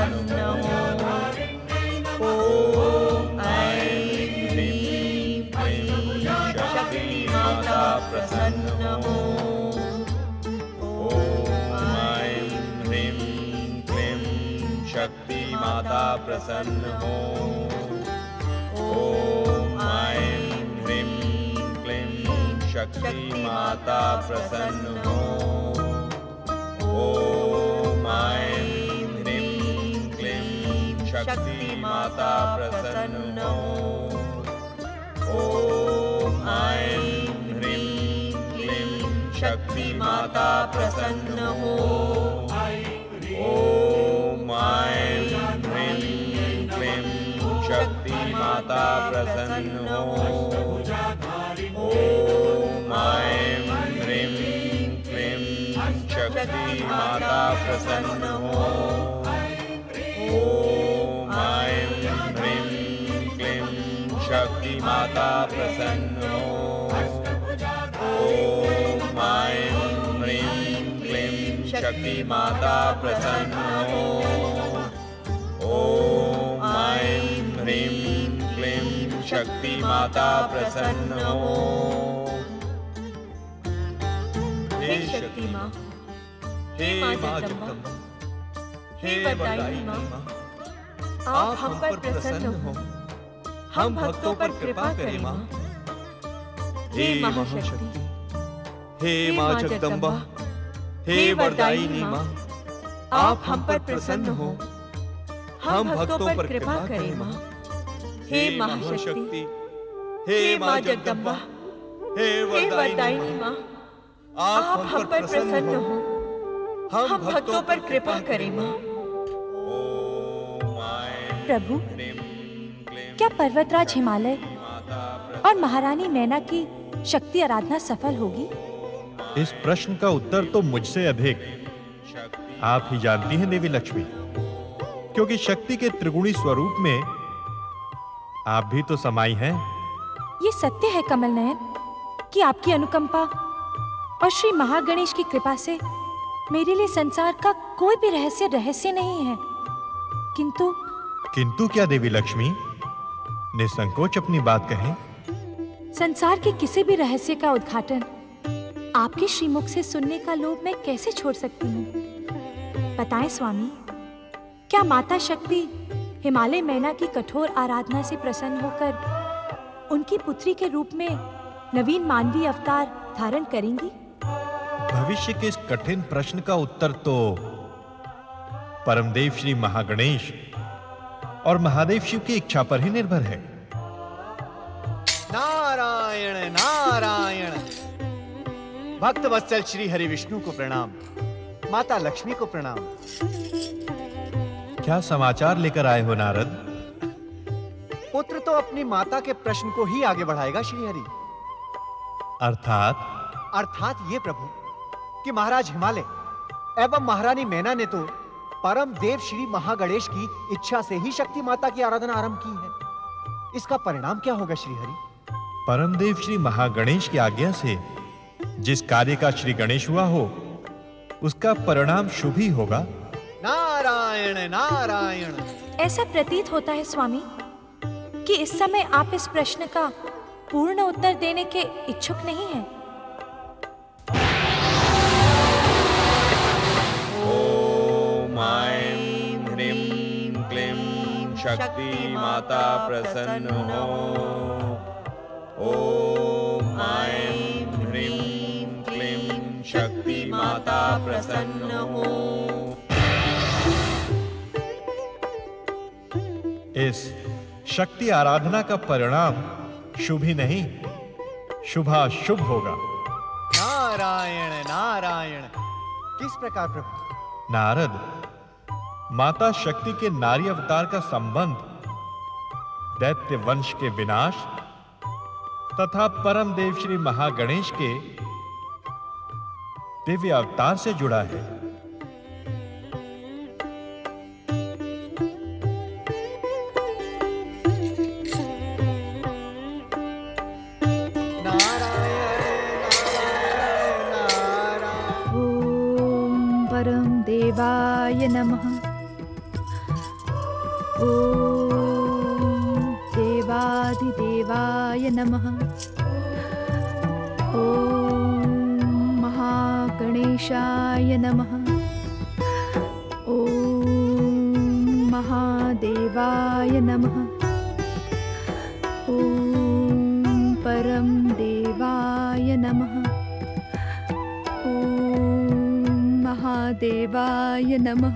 प्रसन्न हो। ओम ऐं ह्रीं क्लीं शक्ति माता प्रसन्न हो। ओम ऐं ह्रीं क्लीं शक्ति माता प्रसन्न हो। ओम ऐं ह्रीं क्लीं शक्ति माता प्रसन्न हो। ओम ऐं ह्रीं क्लीं शक्ति माता प्रसन्न हो। ओम ऐं ह्रीं क्लीं शक्ति माता प्रसन्न हो। ओम ऐं ह्रीं क्लीं शक्ति माता प्रसन्न हो। ओम ऐं ह्रीं क्लीं शक्ति माता प्रसन्न हो। ओम ऐं ह्रीं क्लीं शक्ति माता प्रसन्न हो। ओम ऐं ह्रीं क्लीं शक्ति माता प्रसन्न हो। ओम ऐं ह्रीं क्लीं शक्ति माता प्रसन्न हो। हे शक्ति माँ, हे माँ जगदम्बा, हे वरदायिनी माँ, आप हम पर प्रसन्न हो, हम भक्तों पर कृपा करें माँ। हे महाशक्ति, हे माँ जगदम्बा, हे वरदायिनी माँ, आप हम पर प्रसन्न हो, हम भक्तों पर कृपा करें माँ। हे महाशक्ति, हे माँ जगदम्बा, हे वरदायिनी माँ, आप हम पर प्रसन्न हो, हम भक्तों पर कृपा करें माँ। प्रभु, क्या पर्वतराज हिमालय और महारानी मैना की शक्ति आराधना सफल होगी? इस प्रश्न का उत्तर तो मुझसे अधिक आप ही जानती हैं देवी लक्ष्मी, क्योंकि शक्ति के त्रिगुणी स्वरूप में आप भी तो समाई हैं। ये सत्य है कमल नयन कि आपकी अनुकंपा और श्री महागणेश की कृपा से मेरे लिए संसार का कोई भी रहस्य नहीं है। किंतु क्या देवी लक्ष्मी? निसंकोच अपनी बात कहें। संसार के किसी भी रहस्य का उद्घाटन आपके श्रीमुख से सुनने का लोभ मैं कैसे छोड़ सकती हूँ? बताएं स्वामी, क्या माता शक्ति हिमालय मैना की कठोर आराधना से प्रसन्न होकर उनकी पुत्री के रूप में नवीन मानवीय अवतार धारण करेंगी? भविष्य के इस कठिन प्रश्न का उत्तर तो परमदेव श्री महागणेश और महादेव शिव की इच्छा पर ही निर्भर है। नारायण नारायण। भक्त वत्सल श्री हरि विष्णु को प्रणाम, माता लक्ष्मी को प्रणाम। क्या समाचार लेकर आए हो नारद? पुत्र तो अपनी माता के प्रश्न को ही आगे बढ़ाएगा श्री हरि। अर्थात ये प्रभु कि महाराज हिमालय एवं महारानी मैना ने तो परम देव श्री महागणेश की इच्छा से ही शक्ति माता की आराधना आरंभ की है। इसका परिणाम क्या होगा श्री हरि? परमदेव श्री महागणेश की आज्ञा से जिस कार्य का श्री गणेश हुआ हो उसका परिणाम शुभ ही होगा। नारायण नारायण। ऐसा प्रतीत होता है स्वामी कि इस समय आप इस प्रश्न का पूर्ण उत्तर देने के इच्छुक नहीं हैं। ओम ऐं ह्रीं क्लीं शक्ति माता प्रसन्न हो। ओम ऐं ह्रीं क्लीं शक्ति माता प्रसन्न हो। इस शक्ति आराधना का परिणाम शुभ ही नहीं शुभाशुभ होगा। नारायण नारायण। किस प्रकार प्रभु? नारद, माता शक्ति के नारी अवतार का संबंध दैत्य वंश के विनाश तथा परम देव श्री महागणेश के दिव्य अवतार से जुड़ा है। ओम परम देवाय नमः। देवाधिदेवाय नमः। ॐ महागणेशाय नमः। ॐ महादेवाय नमः। ॐ परम देवाय नमः। ॐ महादेवाय नमः।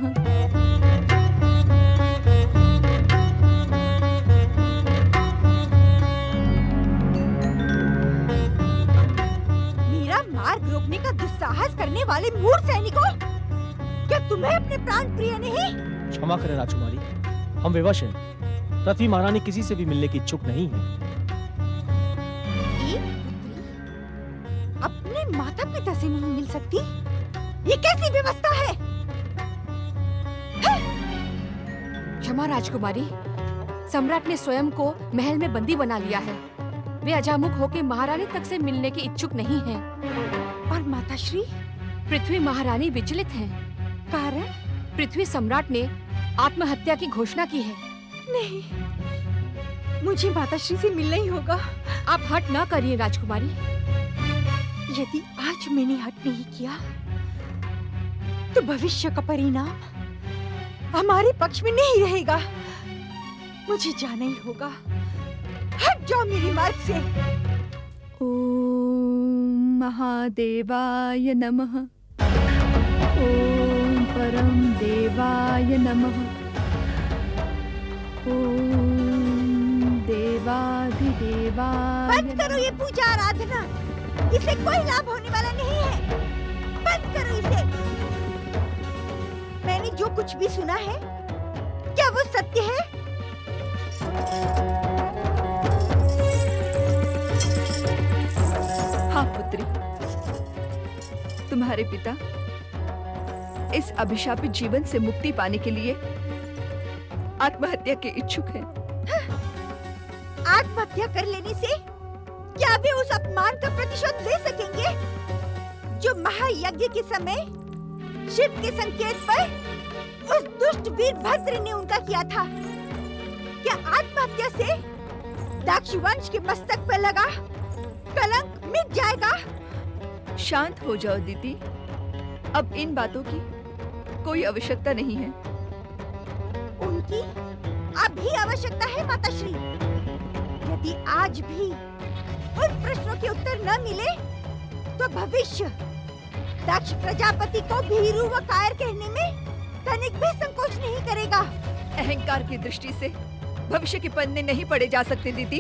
मार्ग रोकने का दुस्साहस करने वाले मूर्ख सैनिकों, क्या तुम्हें अपने प्राण प्रिय नहीं? क्षमा करें राजकुमारी, हम विवश हैं। पृथ्वी महारानी किसी से भी मिलने की इच्छुक नहीं है। एक पुत्री अपने माता पिता से नहीं मिल सकती? ये कैसी व्यवस्था है? क्षमा राजकुमारी, सम्राट ने स्वयं को महल में बंदी बना लिया है। वे अजामुख होकर महारानी तक से मिलने की इच्छुक नहीं हैं। और माताश्री? पृथ्वी महारानी विचलित हैं। कारण? पृथ्वी सम्राट ने आत्महत्या की घोषणा की है। नहीं, मुझे माताश्री से मिलना ही होगा। आप हट ना करिए राजकुमारी। यदि आज मैंने हट नहीं किया तो भविष्य का परिणाम हमारे पक्ष में नहीं रहेगा। मुझे जाना ही होगा। हट जाओ मेरे मार्ग से। ॐ महादेवाय नमः। ॐ परम देवाय नमः। ॐ देवाधिदेवाय। बंद करो ये पूजा आराधना, इसे कोई लाभ होने वाला नहीं है। बंद करो इसे। मैंने जो कुछ भी सुना है, क्या वो सत्य है? हाँ पुत्री, तुम्हारे पिता इस अभिशापित जीवन से मुक्ति पाने के लिए आत्महत्या के इच्छुक हैं। आत्महत्या कर लेने से क्या वे उस अपमान का प्रतिशोध ले सकेंगे जो महायज्ञ के समय शिव के संकेत पर उस दुष्ट वीरभद्र ने उनका किया था? क्या आत्महत्या से दक्ष वंश के मस्तक पर लगा कलंक मिट जाएगा? शांत हो जाओ दीदी, अब इन बातों की कोई आवश्यकता नहीं है। उनकी अभी आवश्यकता है माताश्री। यदि आज भी उन प्रश्नों के उत्तर न मिले तो भविष्य दक्ष प्रजापति को भीरू व कायर कहने में तनिक भी संकोच नहीं करेगा। अहंकार की दृष्टि से भविष्य के पन्ने नहीं पढ़े जा सकते दीदी।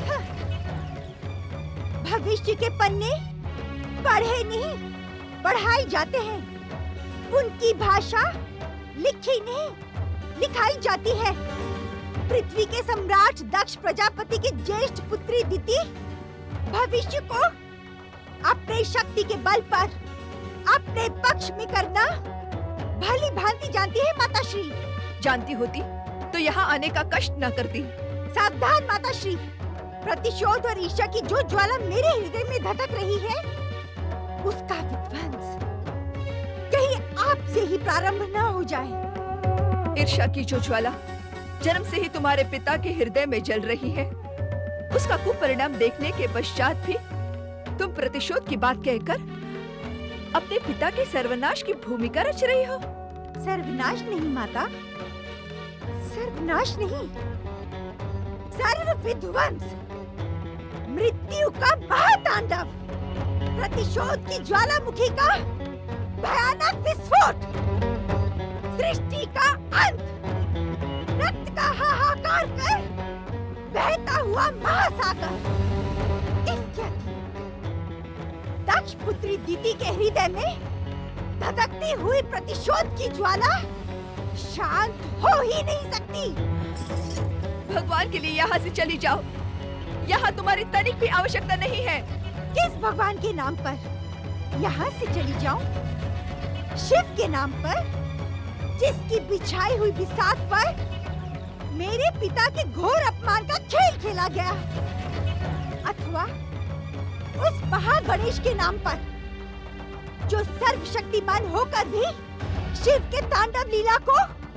भविष्य के पन्ने पढ़े नहीं, पढ़ाई जाते हैं। उनकी भाषा लिखी नहीं, लिखाई जाती है। पृथ्वी के सम्राट दक्ष प्रजापति की ज्येष्ठ पुत्री दिति भविष्य को अपने शक्ति के बल पर अपने पक्ष में करना भली भांति जानती है माताश्री। जानती होती तो यहाँ आने का कष्ट न करती। सावधान माताश्री, प्रतिशोध और ईर्ष्या की जो ज्वाला मेरे हृदय में धधक रही है, उसका विध्वंस कहीं आपसे ही प्रारंभ न हो जाए। ईर्ष्या की जो ज्वाला जन्म से ही तुम्हारे पिता के हृदय में जल रही है, उसका कुपरिणाम देखने के पश्चात भी तुम प्रतिशोध की बात कहकर अपने पिता के सर्वनाश की भूमिका रच रही हो। सर्वनाश नहीं माता, सर्वनाश नहीं, सर्व विध्वंस, मृत्यु का महातांडव, प्रतिशोध की ज्वालामुखी का भयानक विस्फोट, सृष्टि का अंत, रक्त का हाहाकार कर बहता हुआ महासागर। इसके अतिरिक्त दक्ष पुत्री दिति के हृदय में धधकती हुई प्रतिशोध की ज्वाला शांत हो ही नहीं सकती। भगवान के लिए यहाँ से चली जाओ, यहाँ तुम्हारी तनिक भी आवश्यकता नहीं है। किस भगवान के नाम पर यहाँ से चली जाऊं? शिव के नाम पर, जिसकी बिछाई हुई बिसात पर मेरे पिता के घोर अपमान का खेल खेला गया, अथवा उस महागणेश के नाम पर जो सर्वशक्तिमान होकर भी शिव के तांडव लीला को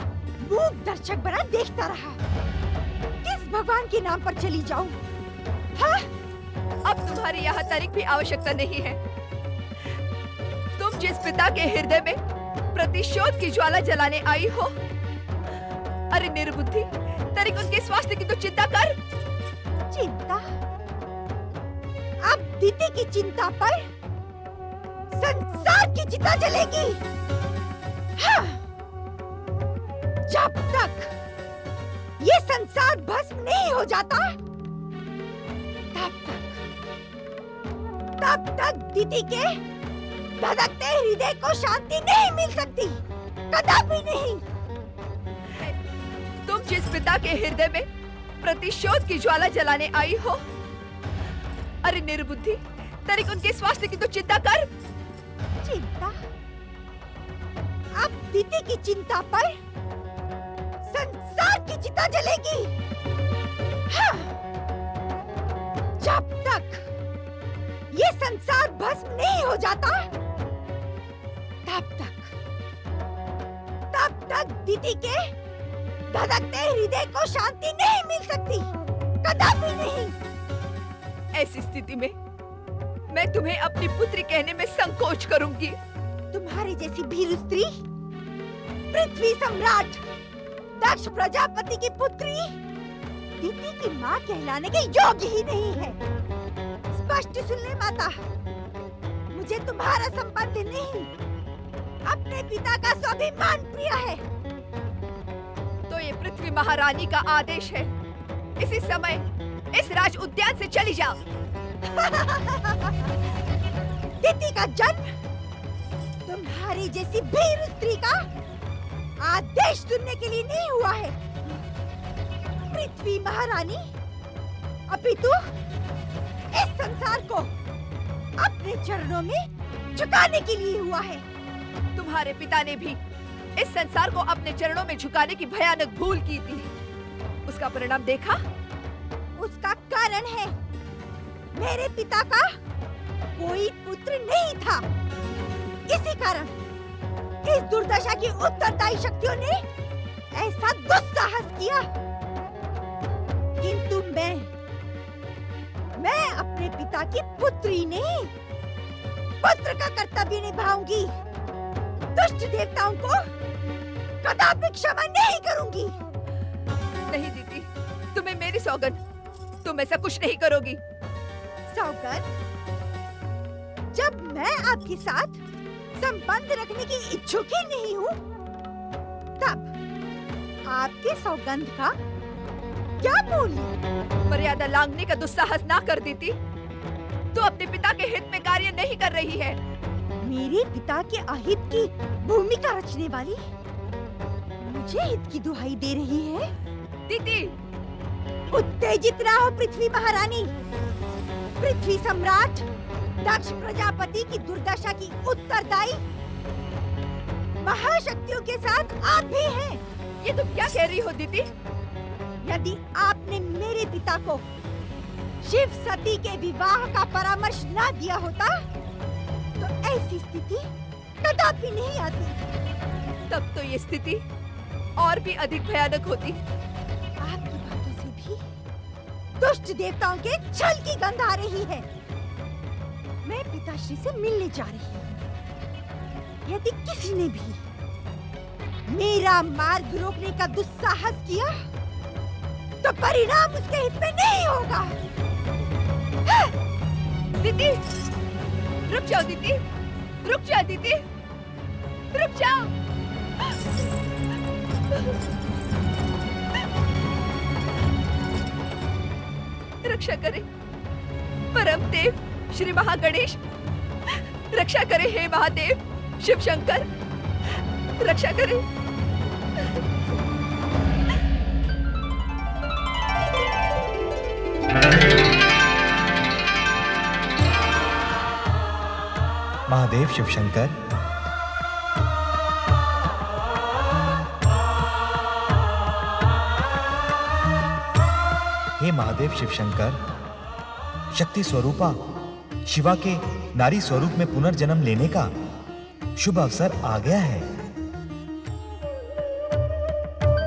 मूक दर्शक बना देखता रहा। किस भगवान के नाम पर चली जाऊं? हाँ? अब तुम्हारी यहाँ तारीख भी आवश्यकता नहीं है। तुम जिस पिता के हृदय में प्रतिशोध की ज्वाला जलाने आई हो, अरे निर्बुद्धि, तारीख उनके स्वास्थ्य की तो चिंता कर। चिंता? अब दीदी की चिंता पर संसार की चिता जलेगी। हाँ। जब तक ये संसार भस्म नहीं हो जाता, तब तक दीदी के धड़कते हृदय को शांति नहीं मिल सकती, कदापि नहीं। तुम जिस पिता के हृदय में प्रतिशोध की ज्वाला जलाने आई हो, अरे निर्बुद्धि, तारीख उनके स्वास्थ्य की तो चिंता कर। चिंता? अब दीदी की चिंता पर संसार की चिता जलेगी। हाँ। जब तक ये संसार भस्म नहीं हो जाता, तब तक दीदी के धड़कते हृदय को शांति नहीं मिल सकती, कदापि नहीं। ऐसी स्थिति में मैं तुम्हें अपनी पुत्री कहने में संकोच करूंगी। तुम्हारी जैसी भीरू स्त्री, पृथ्वी सम्राट दक्ष प्रजापति की पुत्री, दीदी की माँ कहलाने के योग्य ही नहीं है। स्पष्ट सुन ले माता, मुझे तुम्हारा संबंध नहीं, अपने पिता का स्वाभिमान प्रिय है। तो ये पृथ्वी महारानी का आदेश है, इसी समय इस राज उद्यान से चली जाओ। दीदी का जन्म तुम्हारी जैसी भीरू स्त्री का आदेश सुनने के लिए नहीं हुआ है पृथ्वी महारानी, अपितु इस संसार को अपने चरणों में झुकाने के लिए हुआ है। तुम्हारे पिता ने भी इस संसार को अपने चरणों में झुकाने की भयानक भूल की थी। उसका परिणाम देखा? उसका कारण है मेरे पिता का कोई पुत्र नहीं था। इसी कारण इस दुर्दशा की उत्तरदायी शक्तियों ने ऐसा दुस्साहस किया। किंतु मैं अपने पिता की पुत्री नहीं, पुत्र का कर्तव्य निभाऊंगी। दुष्ट देवताओं को कदापि क्षमा नहीं करूंगी। नहीं दीदी, तुम्हें मेरी सौगंध, तुम ऐसा कुछ नहीं करोगी। सौगंध? जब मैं आपके साथ संबंध रखने की इच्छुक ही नहीं हूँ, तब आपके सौगंध का क्या मूल्य? मर्यादा लांघने का दुस्साहस ना कर देती तो अपने पिता के हित में कार्य नहीं कर रही है। मेरे पिता के अहित की भूमिका रचने वाली मुझे हित की दुहाई दे रही है। दीदी, उत्तेजित ना हो पृथ्वी महारानी। पृथ्वी सम्राट दक्ष प्रजापति की दुर्दशा की उत्तरदायी महाशक्तियों के साथ आप भी हैं। ये तुम क्या कह रही हो दीदी? यदि आपने मेरे पिता को शिव सती के विवाह का परामर्श ना दिया होता, तो ऐसी स्थिति कदापि नहीं आती। तब तो ये स्थिति और भी अधिक भयानक होती। आपकी बातों से भी दुष्ट देवताओं के छल की गंध आ रही है। मैं पिताश्री से मिलने जा रही हूँ। यदि किसी ने भी मेरा मार्ग रोकने का दुस्साहस किया, तो परिणाम उसके हित में नहीं होगा। दीदी, रुक जाओ दीदी, रुक जाओ दीदी, रुक जाओ। रक्षा करे परम देव श्री महागणेश, रक्षा करे हे महादेव शिव शंकर, रक्षा करे। महादेव शिव शंकर, हे महादेव शिव शंकर, शक्ति स्वरूपा शिवा के नारी स्वरूप में पुनर्जन्म लेने का शुभ अवसर आ गया है।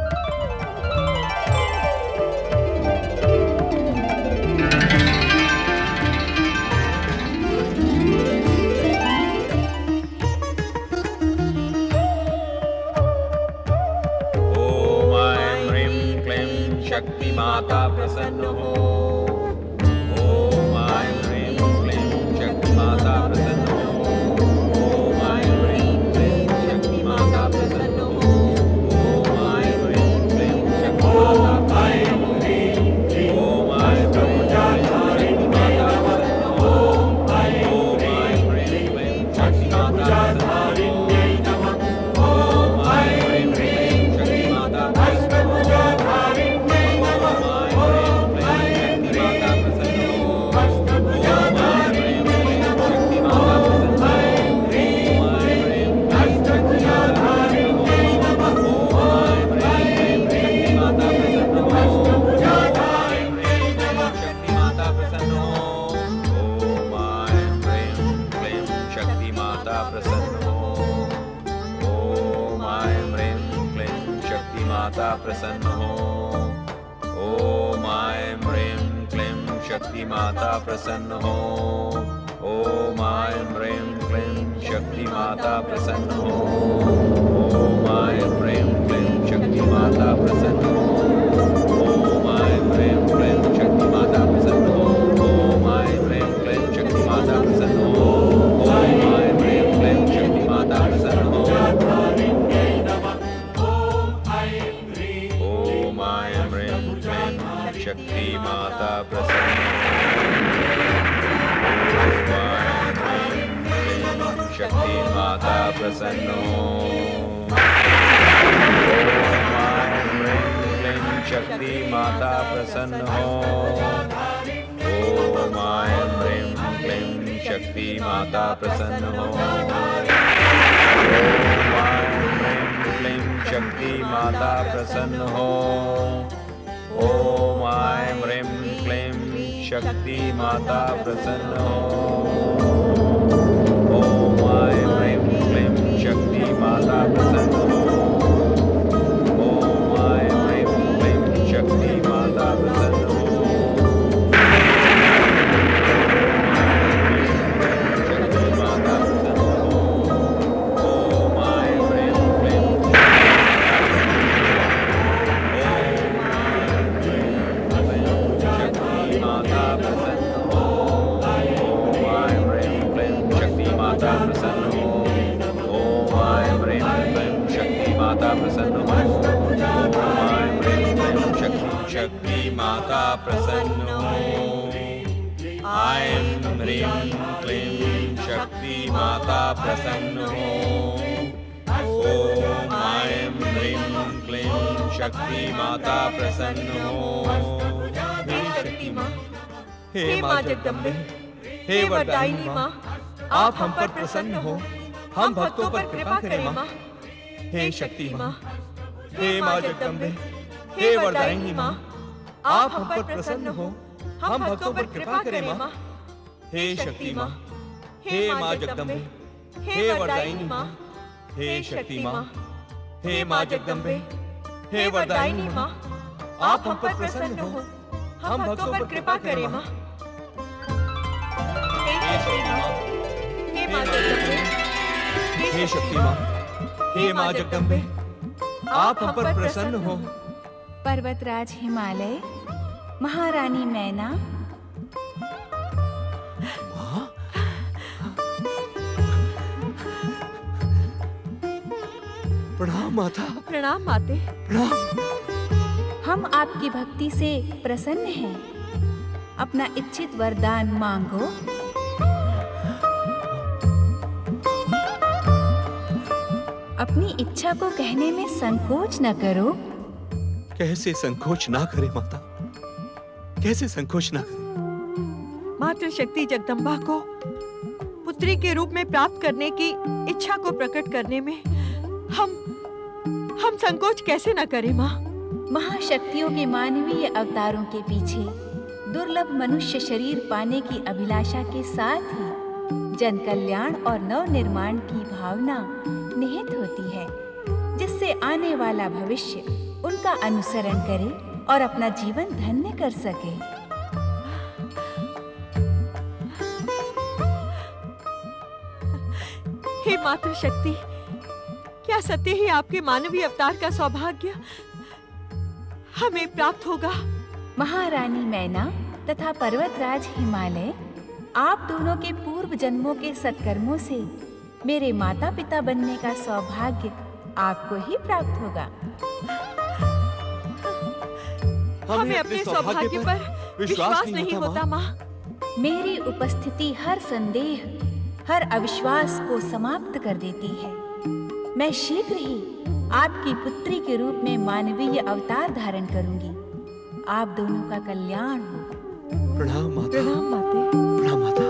माता प्रसन्न हो। ओम ऐं ह्रीं क्लीं शक्ति माता प्रसन्न हो। ओम ऐं ह्रीं क्लीं शक्ति माता प्रसन्न हो। ओम ऐं ह्रीं क्लीं शक्ति माता प्रसन्न हो। ओम ऐं ह्रीं क्लीं शक्ति माता प्रसन्न हो। ओम ऐं ह्रीं क्लीं शक्ति माता प्रसन्न हो। ओम ऐं ह्रीं क्लीं शक्ति माता प्रसन्न हो। ओम ऐं ह्रीं क्लीं शक्ति माता प्रसन्न हो। शक्ति माता प्रसन्न हो। शक्ति माता प्रसन्न हो। ओम ऐं ह्रीं क्लीं शक्ति माता प्रसन्न हो। ओम ऐं ह्रीं क्लीं शक्ति माता प्रसन्न हो। ओम ऐं ह्रीं क्लीं शक्ति माता प्रसन्न हो। ओम ऐं ह्रीं क्लीं शक्ति माता प्रसन्न हो। ओम ऐं ह्रीं क्लीं शक्ति माता प्रसन्न हो। शक्ति माता प्रसन्न हो। ओम ऐं ह्रीं क्लीं शक्ति माता प्रसन्न हो। ओम ऐं ह्रीं क्लीं शक्ति माता प्रसन्न हो। ओम ऐं ह्रीं क्लीं शक्ति माता प्रसन्न हो। ओम ऐं ह्रीं क्लीं शक्ति माता प्रसन्न हो। ऐं ह्रीं क्लीं शक्ति माता प्रसन्न हो। ओम ऐं ह्रीं क्लीं शक्ति माता प्रसन्न हो। हे शक्ति माँ, हे माँ जगदम्बे, हे वरदायिनी माँ, आप हम पर प्रसन्न हो। हम भक्तों पर कृपा करें माँ। हे शक्ति माँ, हे माँ जगदम्बे, हे वरदायिनी माँ, आप हम पर प्रसन्न हो। हम भक्तों पर कृपा करें माँ। हे शक्ति माँ, हे माँ जगदम्बे, हे वरदायिनी माँ, हे शक्ति माँ, हे माँ जगदम्बे, हे वरदायिनी माँ, आप हम पर प्रसन्न हो। हम भक्तों पर कृपा करें माँ। हे शक्ति माँ, हे माँ जगदम्बे, आप हम पर प्रसन्न हो। पर्वतराज हिमालय, महारानी मैना, प्रणाम माता। प्रणाम माते। प्रणाम। हम आपकी भक्ति से प्रसन्न हैं। अपना इच्छित वरदान मांगो। अपनी इच्छा को कहने में संकोच न करो। कैसे संकोच ना करे माता, कैसे संकोच ना करे। मातृशक्ति जगदम्बा को पुत्री के रूप में प्राप्त करने की इच्छा को प्रकट करने में हम संकोच कैसे न करें माँ। महाशक्तियों के मानवीय अवतारों के पीछे दुर्लभ मनुष्य शरीर पाने की अभिलाषा के साथ ही जन कल्याण और नव निर्माण की भावना निहित होती है, जिससे आने वाला भविष्य उनका अनुसरण करे और अपना जीवन धन्य कर सके। हे मातृशक्ति, क्या सत्य ही आपके मानवीय अवतार का सौभाग्य हमें प्राप्त होगा? महारानी मैना तथा पर्वतराज हिमालय, आप दोनों के पूर्व जन्मों के सत्कर्मों से मेरे माता पिता बनने का सौभाग्य आपको ही प्राप्त होगा। हमें अपने सौभाग्य पर विश्वास नहीं होता माँ। मेरी उपस्थिति हर संदेह, हर अविश्वास को समाप्त कर देती है। मैं शीघ्र ही आपकी पुत्री के रूप में मानवीय अवतार धारण करूंगी। आप दोनों का कल्याण हो। प्रणाम माता। प्रणाम माते। प्रणाम माता।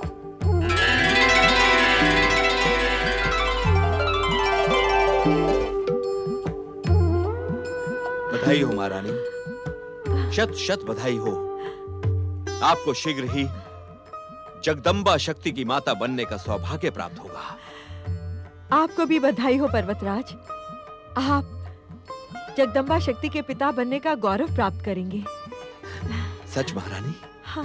बधाई हो महारानी, शत शत बधाई हो। आपको शीघ्र ही जगदम्बा शक्ति की माता बनने का सौभाग्य प्राप्त होगा। आपको भी बधाई हो पर्वतराज। जगदम्बा शक्ति के पिता बनने का गौरव प्राप्त करेंगे। सच महारानी? हाँ।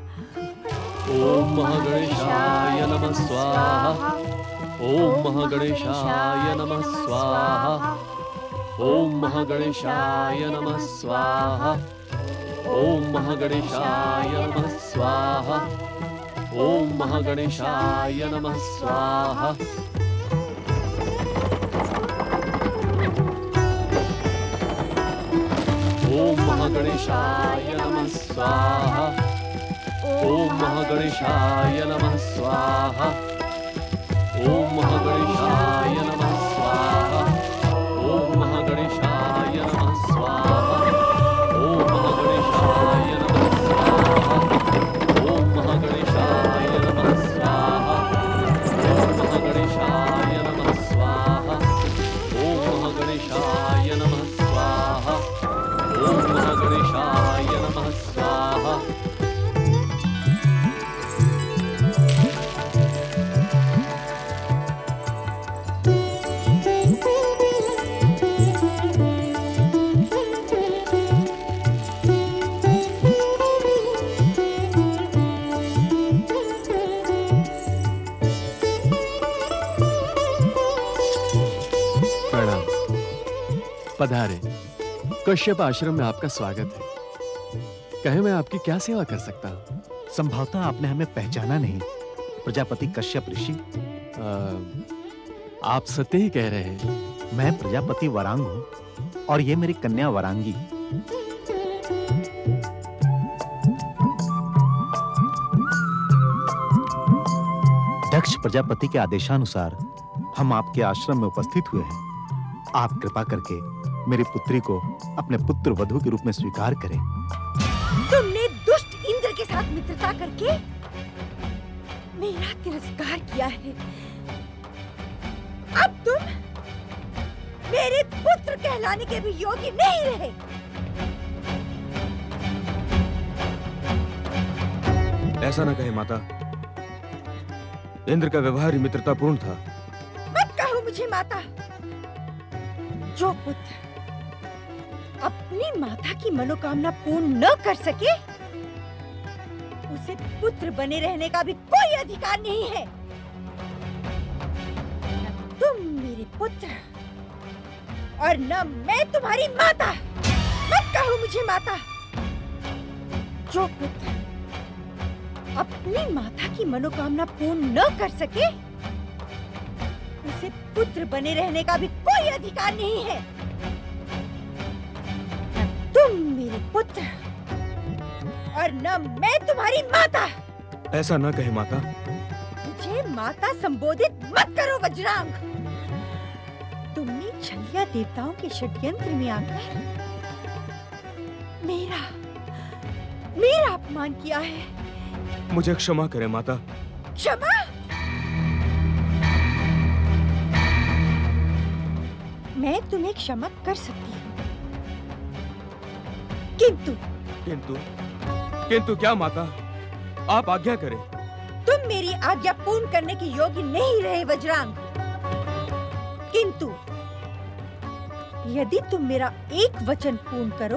ओम महागणेशाय नमः स्वाहा। ओम महागणेशाय नमः स्वाहा। ओम महागणेशाय नमः स्वाहा। ओम महागणेशाय नमः स्वाहा। ओम महागणेशाय नमः स्वाहा। ओम महागणेशाय नमः स्वाहा। ओम महागणेशाय नमः स्वाहा। ओम महागणेशाय नमः स्वाहा। ओम महागणेशाय नमः स्वाहा। ओम महागणेशाय नमः स्वाहा। ओम महागणेशाय नमः स्वाहा। ओम महागणेशाय नमः स्वाहा। ओम महागणेशाय नमः स्वाहा। ओम महागणेशाय नमः स्वाहा। पधारे। कश्यप आश्रम में आपका स्वागत है। कहे मैं आपकी क्या सेवा कर सकता हूँ? संभवतः आपने हमें पहचाना नहीं, प्रजापति कश्यप ऋषि। आप सत्य ही कह रहे हैं। मैं प्रजापति वरांग हूँ और ये मेरी कन्या वरांगी। दक्ष प्रजापति के आदेशानुसार हम आपके आश्रम में उपस्थित हुए हैं। आप कृपा करके मेरी पुत्री को अपने पुत्र वधू के रूप में स्वीकार करें। तुमने दुष्ट इंद्र के साथ मित्रता करके मेरा तिरस्कार किया है। अब तुम मेरे पुत्र कहलाने के भी योग्य नहीं रहे। ऐसा न कहे माता, इंद्र का व्यवहार ही मित्रतापूर्ण था। मत कहो मुझे माता। जो पुत्र अपनी माता की मनोकामना पूर्ण न कर सके, उसे पुत्र बने रहने का भी कोई अधिकार नहीं है। न तुम मेरे पुत्र और न मैं तुम्हारी माता। मत कहो मुझे माता। जो पुत्र अपनी माता की मनोकामना पूर्ण न कर सके, उसे पुत्र बने रहने का भी कोई अधिकार नहीं है। न तुम मेरे पुत्र और न मैं तुम्हारी माता। ऐसा न कहे माता। मुझे माता संबोधित मत करो वज्रांग। तुमने छलिया देवताओं के षड्यंत्र में आकर मेरा अपमान किया है। मुझे क्षमा करें माता। क्षमा? मैं तुम्हें क्षमा कर सकती हूँ, किंतु क्या माता? आप आज्ञा करें। तुम मेरी आज्ञा पूर्ण करने के योग्य नहीं रहे वज्रांग। किंतु यदि तुम मेरा एक वचन पूर्ण करो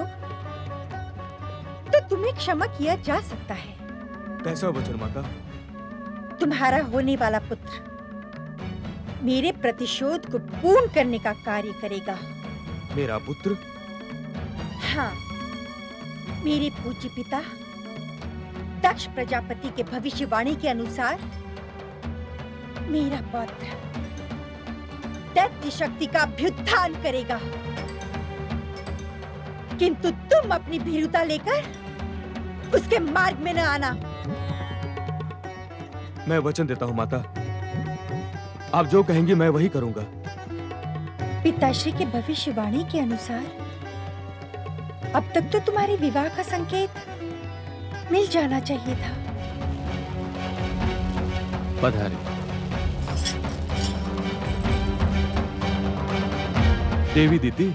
तो तुम्हें क्षमा किया जा सकता है। कैसा वचन माता? तुम्हारा होने वाला पुत्र मेरे प्रतिशोध को पूर्ण करने का कार्य करेगा। मेरा पुत्र? हाँ, मेरे पूज्य पिता दक्ष प्रजापति के भविष्यवाणी के अनुसार मेरा पौत्र दैत्य शक्ति का अभ्युत्थान करेगा। किंतु तुम अपनी भीरुता लेकर उसके मार्ग में न आना। मैं वचन देता हूँ माता, आप जो कहेंगी मैं वही करूंगा। पिताश्री के भविष्यवाणी के अनुसार अब तक तो तुम्हारे विवाह का संकेत मिल जाना चाहिए था। पधारे। देवी दीदी,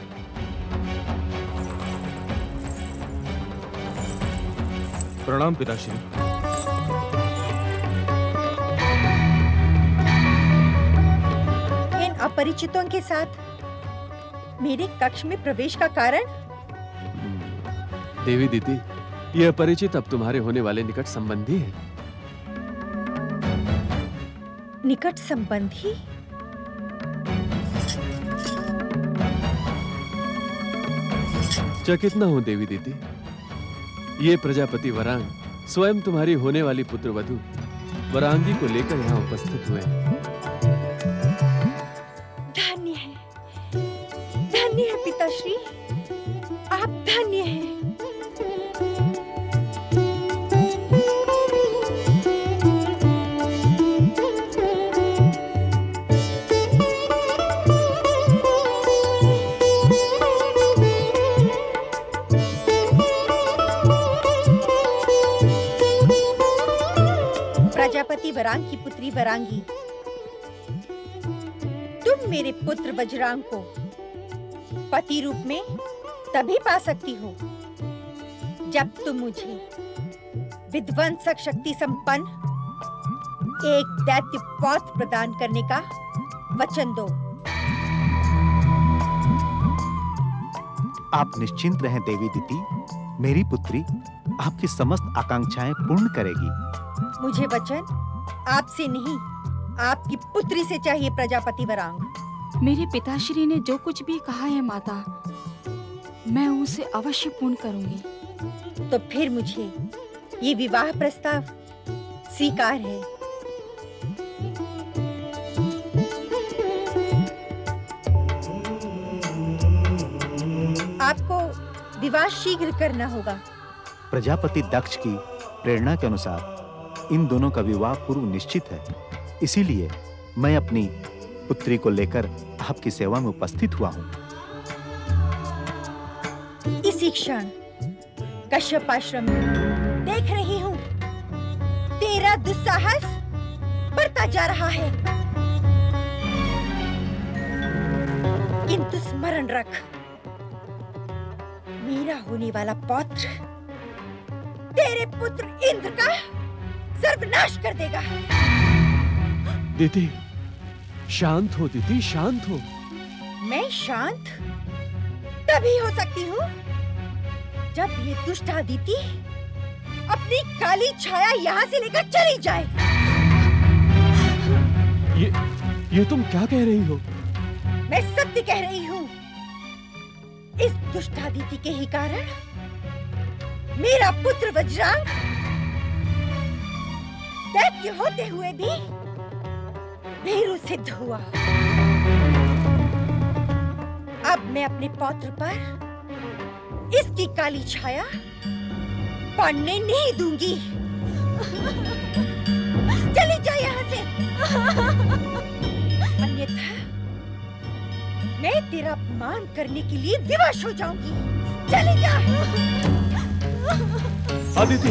प्रणाम पिताश्री। इन अपरिचितों के साथ मेरे कक्ष में प्रवेश का कारण? देवी दीदी, यह परिचित अब तुम्हारे होने वाले निकट संबंधी है। निकट संबंधी? चकित न हो देवी दीदी, ये प्रजापति वरांग स्वयं तुम्हारी होने वाली पुत्र वधू वरांगी को लेकर यहाँ उपस्थित हुए हैं। धन्य है पिताश्री, आप धन्य हैं। प्रजापति वरांग की पुत्री वरांगी, तुम मेरे पुत्र वज्रांग को पति रूप में तभी पा सकती हो जब तुम मुझे विध्वंसक शक्ति संपन्न एक दैत्य पौत्र प्रदान करने का वचन दो। आप निश्चिंत रहें देवी दीदी, मेरी पुत्री आपकी समस्त आकांक्षाएं पूर्ण करेगी। मुझे वचन आपसे नहीं, आपकी पुत्री से चाहिए प्रजापति वरांग। मेरे पिताश्री ने जो कुछ भी कहा है माता, मैं उसे अवश्य पूर्ण करूंगी। तो फिर मुझे ये विवाह प्रस्ताव स्वीकार है। आपको विवाह शीघ्र करना होगा। प्रजापति दक्ष की प्रेरणा के अनुसार इन दोनों का विवाह पूर्व निश्चित है, इसीलिए मैं अपनी पुत्री को लेकर आपकी सेवा में उपस्थित हुआ हूँ। इसी क्षण कश्यप आश्रम में देख रही हूँ तेरा दुस्साहस बढ़ता जा रहा है, किंतु स्मरण रख, मेरा होने वाला पौत्र तेरे पुत्र इंद्र का सर्वनाश कर देगा। दीदी, शांत हो दीदी, शांत हो। मैं शांत तभी हो सकती हूँ जब ये दुष्ट अदिति अपनी काली छाया यहाँ से लेकर चली जाए। ये तुम क्या कह रही हो? मैं सत्य कह रही हूँ। इस दुष्ट अदिति के ही कारण मेरा पुत्र वज्रांग दैत्य होते हुए भी भीरु सिद्ध हुआ। अब मैं अपने पौत्र पर इसकी काली छाया पड़ने नहीं दूंगी। चली जा यहाँ से, अन्यथा मैं तेरा अपमान करने के लिए विवश हो जाऊंगी। चली जा। अदिति,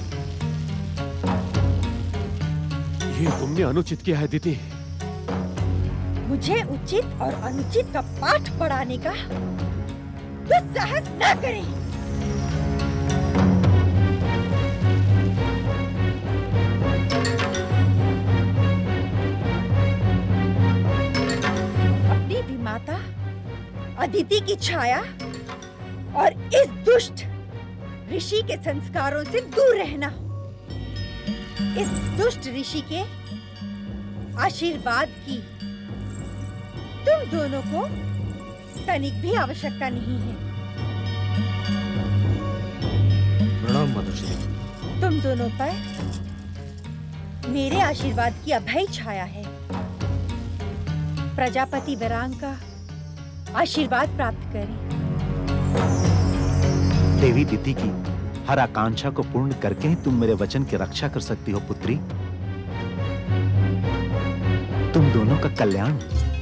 ये तुमने अनुचित किया है दीदी। मुझे उचित और अनुचित का पाठ पढ़ाने का दुस्साहस न करें। अपनी विमाता अदिति की छाया और इस दुष्ट ऋषि के संस्कारों से दूर रहना। इस दुष्ट ऋषि के आशीर्वाद की तुम दोनों को तनिक भी आवश्यकता नहीं है। प्रणाम माताश्री। तुम दोनों पर मेरे आशीर्वाद की अभय छाया है। प्रजापति वरांग का आशीर्वाद प्राप्त करें। देवी दीदी की हर आकांक्षा को पूर्ण करके ही तुम मेरे वचन की रक्षा कर सकती हो पुत्री। तुम दोनों का कल्याण।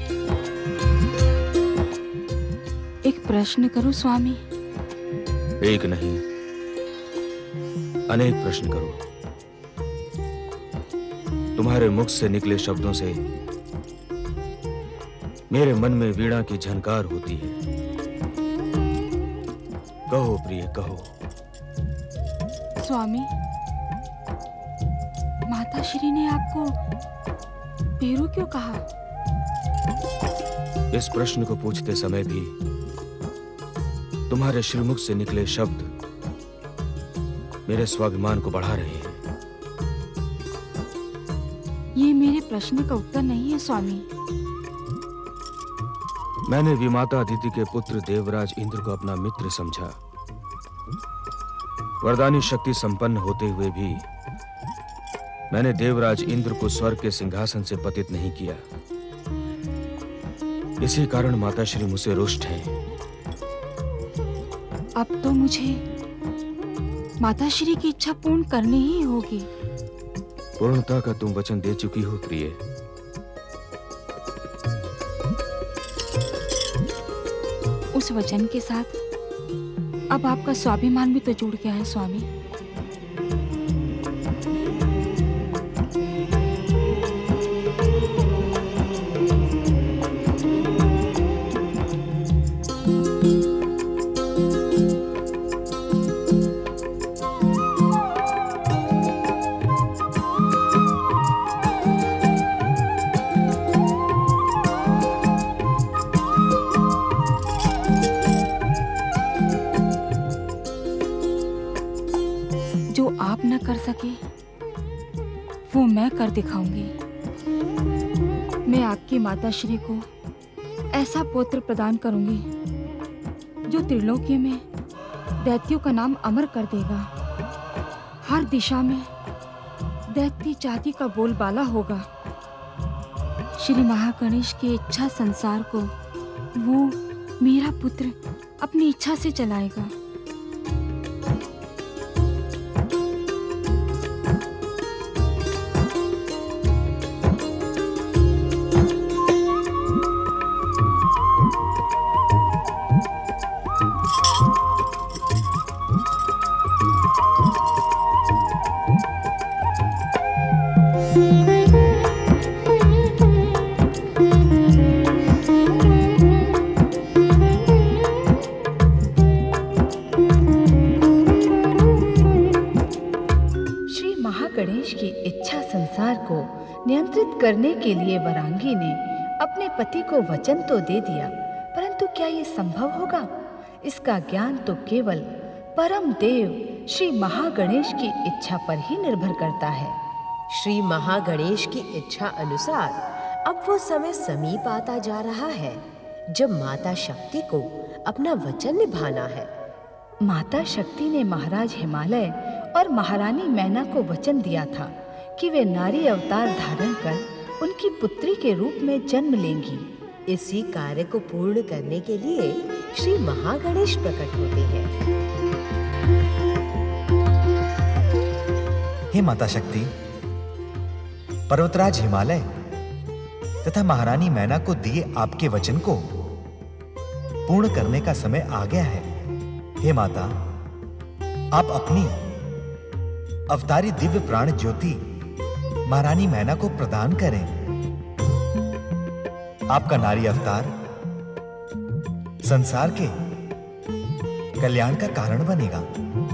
एक प्रश्न करूं स्वामी? एक नहीं, अनेक प्रश्न करो। तुम्हारे मुख से निकले शब्दों से मेरे मन में वीणा की झनकार होती है। कहो प्रिय, कहो। स्वामी, माताश्री ने आपको पेरू क्यों कहा? इस प्रश्न को पूछते समय भी तुम्हारे श्रीमुख से निकले शब्द मेरे स्वाभिमान को बढ़ा रहे हैं। ये मेरे प्रश्न का उत्तर नहीं है स्वामी। मैंने विमाता अदिति के पुत्र देवराज इंद्र को अपना मित्र समझा। वरदानी शक्ति संपन्न होते हुए भी मैंने देवराज इंद्र को स्वर्ग के सिंहासन से पतित नहीं किया। इसी कारण माताश्री मुझसे रुष्ट हैं। अब तो मुझे माताश्री की इच्छा पूर्ण करनी ही होगी। पूर्णता का तुम वचन दे चुकी हो प्रिय। उस वचन के साथ अब आपका स्वाभिमान भी तो जुड़ गया है स्वामी। वो मैं कर दिखाऊंगी। मैं आपकी माताश्री को ऐसा पुत्र प्रदान करूंगी जो त्रिलोकी में दैत्यों का नाम अमर कर देगा। हर दिशा में दैत्य जाति का बोलबाला होगा। श्री महागणेश की इच्छा संसार को वो मेरा पुत्र अपनी इच्छा से चलाएगा। नियंत्रित करने के लिए वरांगी ने अपने पति को वचन तो दे दिया, परंतु क्या ये संभव होगा? इसका ज्ञान तो केवल परम देव श्री महागणेश की इच्छा पर ही निर्भर करता है। श्री महागणेश की इच्छा अनुसार अब वो समय समीप आता जा रहा है जब माता शक्ति को अपना वचन निभाना है। माता शक्ति ने महाराज हिमालय और महारानी मैना को वचन दिया था कि वे नारी अवतार धारण कर उनकी पुत्री के रूप में जन्म लेंगी। इसी कार्य को पूर्ण करने के लिए श्री महागणेश प्रकट होते हैं। हे माता शक्ति, पर्वतराज हिमालय तथा महारानी मैना को दिए आपके वचन को पूर्ण करने का समय आ गया है। हे माता, आप अपनी अवतारी दिव्य प्राण ज्योति महारानी मैना को प्रदान करें। आपका नारी अवतार संसार के कल्याण का कारण बनेगा।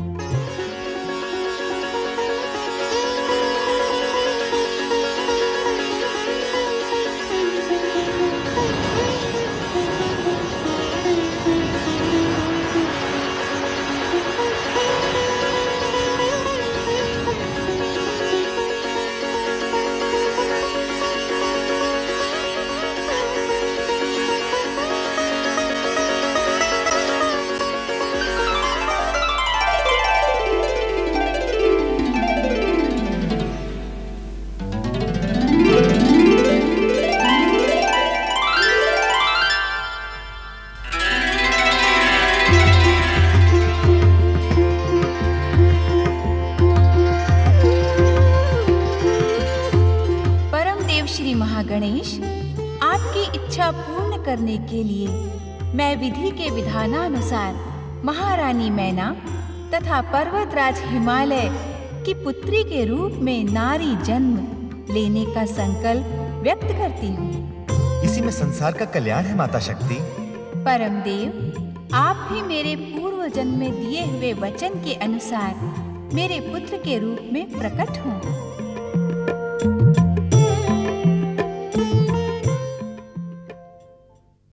करने के लिए मैं विधि के विधानानुसार महारानी मैना तथा पर्वतराज हिमालय की पुत्री के रूप में नारी जन्म लेने का संकल्प व्यक्त करती हूँ। इसी में संसार का कल्याण है माता शक्ति। परमदेव, आप भी मेरे पूर्व जन्म में दिए हुए वचन के अनुसार मेरे पुत्र के रूप में प्रकट हों।